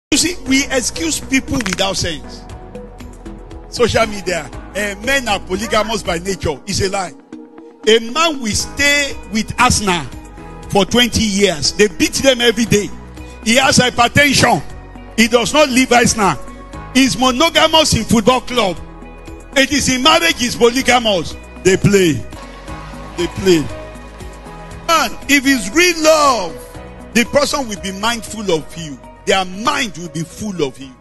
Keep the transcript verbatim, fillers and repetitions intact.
You see, we excuse people without sense. Social media, uh, men are polygamous by nature. It's a lie. A man will stay with Arsenal for twenty years. They beat them every day. He has hypertension. He does not leave Arsenal. He's monogamous in football club. It is in marriage, he's polygamous. They play. They play. And if it's real love, the person will be mindful of you. Their mind will be full of you.